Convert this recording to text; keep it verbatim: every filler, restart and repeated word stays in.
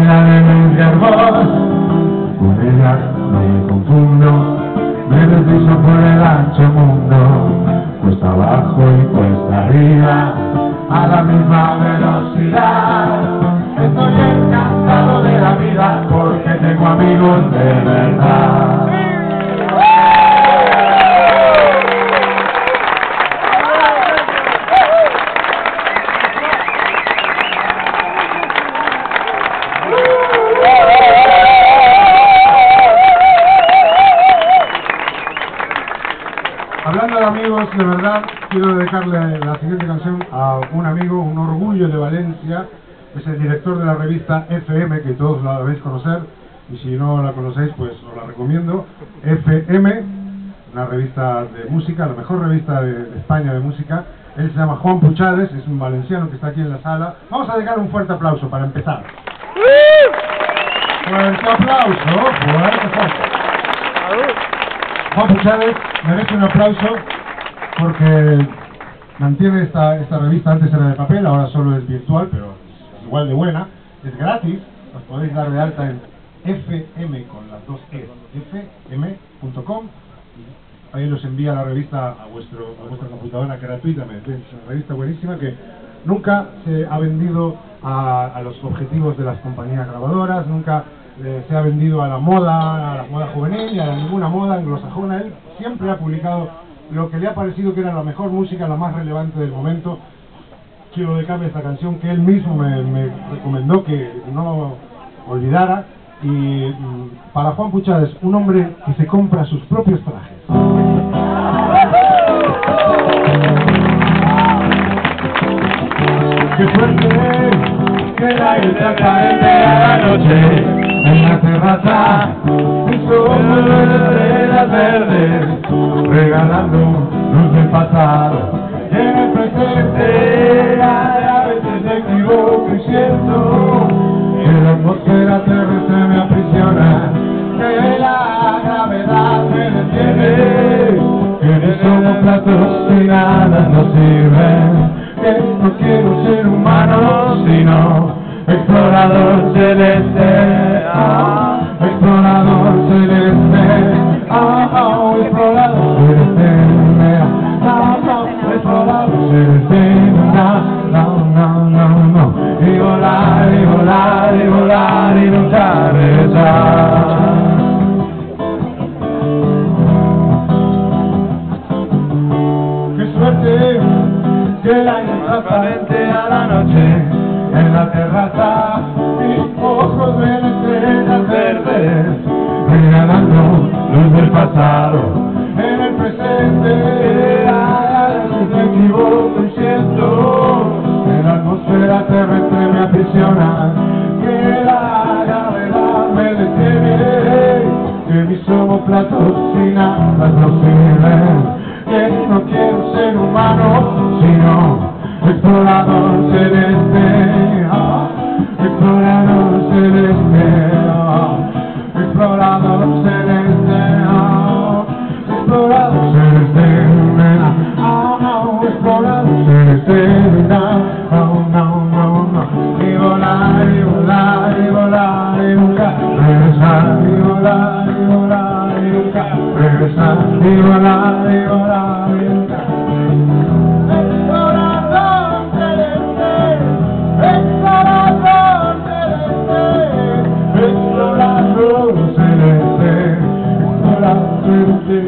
bailar en el carbón. Con ella no me confundo, me deslizo por el ancho mundo, cuesta abajo y cuesta arriba, a la misma velocidad. Estoy encantado de la vida porque tengo amigos de verdad. Hablando de amigos, de verdad, quiero dedicarle la siguiente canción a un amigo, un orgullo de Valencia. Es el director de la revista F M, que todos la debéis conocer, y si no la conocéis, pues os la recomiendo. F M, una revista de música, la mejor revista de, de España de música. Él se llama Juan Puchades, es un valenciano que está aquí en la sala. Vamos a dedicar un fuerte aplauso para empezar. Fuerte aplauso, fuerte, fuerte. Juan Puchades merece un aplauso porque mantiene esta, esta revista. Antes era de papel, ahora solo es virtual, pero es igual de buena. Es gratis, os podéis dar de alta en F M con las dos E, F M punto com. Ahí los envía la revista a, vuestro, a vuestra computadora gratuitamente. Es una revista buenísima que nunca se ha vendido a, a los objetivos de las compañías grabadoras, nunca eh, se ha vendido a la moda, a la moda juvenil y a ninguna moda anglosajona. Él siempre ha publicado lo que le ha parecido que era la mejor música, la más relevante del momento. Quiero dedicarle esta canción que él mismo me, me recomendó que no olvidara. Y mm, para Juan Puchades, un hombre que se compra sus propios trajes. Qué fuerte que el aire transparente a la noche en la terraza, y somos de estrellas verdes regalando luz del pasado. En el presente a veces me equivoco y siento que la atmósfera terrestre me aprisiona, que la gravedad me detiene, que ni somos platos ni nada nos sirven, que no quiero ser humano sino explorador celeste, ah, explorador celeste, ah, ah, explorador celeste, ah, ah, explorador celeste, no, no, no, no, no, y volar, y volar, y volar, y nunca regresar. Qué suerte que el aire transparente a la noche en la terraza, mis ojos ven estrellas verdes regalando luz del pasado. En el presente a veces me equivoco y siento que la atmósfera terrestre me aprisiona, que la gravedad me detiene, que mis omoplatos sin alas no sirven, que no quiero ser humano sino explorador celeste, ah, explorador celeste, ah, explorador celeste, ah, explorador celeste, ah, ah, explorador celeste, no, no, no, no, y volar, y volar, y volar, y nunca regresar, y volar, y volar, y nunca regresar, y volar, y volar, y nunca explorador celeste, explorador celeste,